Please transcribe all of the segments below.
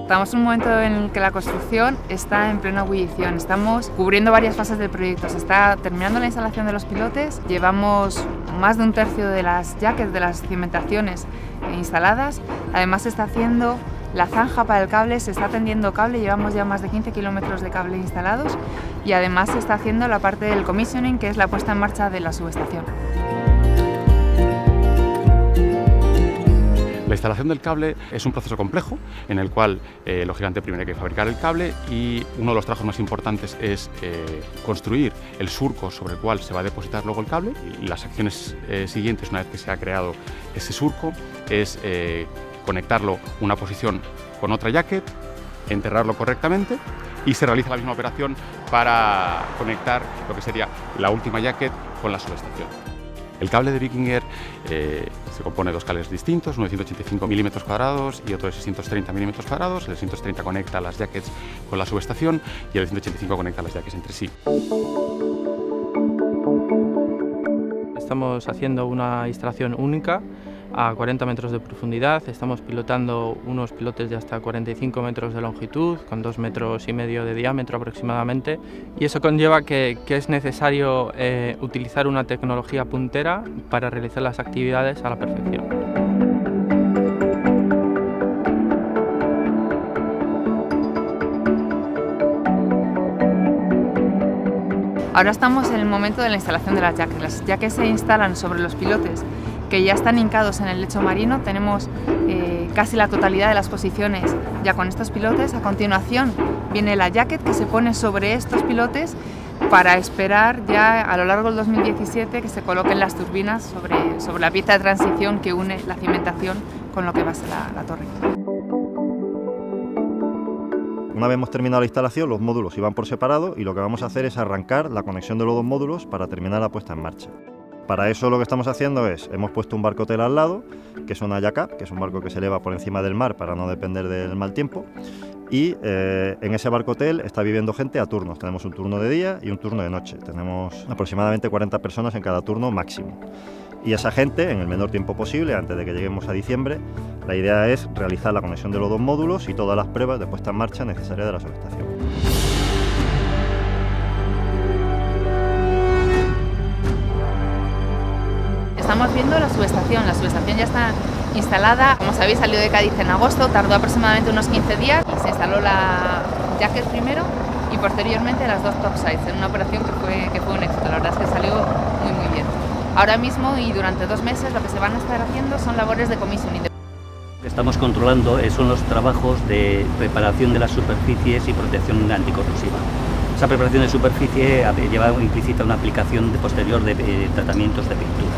Estamos en un momento en el que la construcción está en plena ebullición. Estamos cubriendo varias fases del proyecto. Se está terminando la instalación de los pilotes. Llevamos más de un tercio de las jackets, de las cimentaciones instaladas. Además se está haciendo la zanja para el cable, se está tendiendo cable. Llevamos ya más de 15 kilómetros de cable instalados y además se está haciendo la parte del commissioning, que es la puesta en marcha de la subestación. La instalación del cable es un proceso complejo en el cual, lógicamente, primero hay que fabricar el cable y uno de los trabajos más importantes es construir el surco sobre el cual se va a depositar luego el cable. Y las acciones siguientes, una vez que se ha creado ese surco, es conectarlo una posición con otra jacket, enterrarlo correctamente y se realiza la misma operación para conectar lo que sería la última jacket con la subestación. El cable de Viking Air se compone de dos cables distintos, uno de 185 milímetros cuadrados y otro de 630 milímetros cuadrados. El de 630 conecta las jackets con la subestación y el de 185 conecta las jackets entre sí. Estamos haciendo una instalación única a 40 metros de profundidad. Estamos pilotando unos pilotes de hasta 45 metros de longitud, con 2,5 metros de diámetro aproximadamente, y eso conlleva que es necesario utilizar una tecnología puntera para realizar las actividades a la perfección. Ahora estamos en el momento de la instalación de las jackets. Las jackets se instalan sobre los pilotes que ya están hincados en el lecho marino. Tenemos casi la totalidad de las posiciones ya con estos pilotes. A continuación viene la jacket que se pone sobre estos pilotes para esperar ya a lo largo del 2017 que se coloquen las turbinas sobre la pieza de transición que une la cimentación con lo que va a ser la torre. Una vez hemos terminado la instalación, los módulos iban por separado y lo que vamos a hacer es arrancar la conexión de los dos módulos para terminar la puesta en marcha. Para eso lo que estamos haciendo es, hemos puesto un barco hotel al lado, que es una jack-up, que es un barco que se eleva por encima del mar para no depender del mal tiempo, y en ese barco hotel está viviendo gente a turnos. Tenemos un turno de día y un turno de noche. Tenemos aproximadamente 40 personas en cada turno máximo. Y esa gente, en el menor tiempo posible, antes de que lleguemos a diciembre, la idea es realizar la conexión de los dos módulos y todas las pruebas de puesta en marcha necesarias de la subestación. Estamos viendo la subestación ya está instalada. Como sabéis, salió de Cádiz en agosto, tardó aproximadamente unos 15 días y se instaló la jacket primero y posteriormente las dos topsides en una operación que fue un éxito. La verdad es que salió muy bien. Ahora mismo y durante 2 meses lo que se van a estar haciendo son labores de commissioning. Lo que estamos controlando son los trabajos de preparación de las superficies y protección anticorrosiva. Esa preparación de superficie lleva implícita una aplicación posterior de tratamientos de pintura.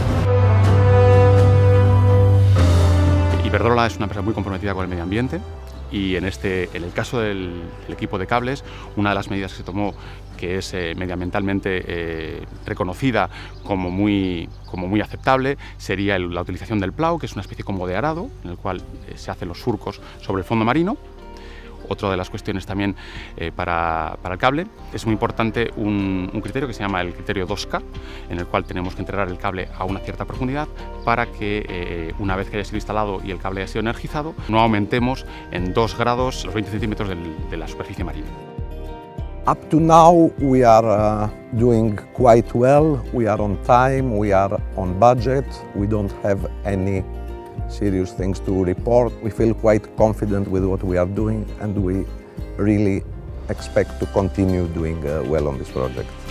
Iberdrola es una empresa muy comprometida con el medio ambiente y en el caso del equipo de cables, una de las medidas que se tomó, que es medioambientalmente reconocida como muy aceptable, sería la utilización del plough, que es una especie como de arado en el cual se hacen los surcos sobre el fondo marino. Otra de las cuestiones también para el cable es muy importante un criterio que se llama el criterio 2K, en el cual tenemos que enterrar el cable a una cierta profundidad para que una vez que haya sido instalado y el cable haya sido energizado, no aumentemos en 2 grados los 20 centímetros de la superficie marina. Up to now we are doing quite well, we are on time, we are on budget, we don't have any serious things to report. We feel quite confident with what we are doing and we really expect to continue doing well on this project.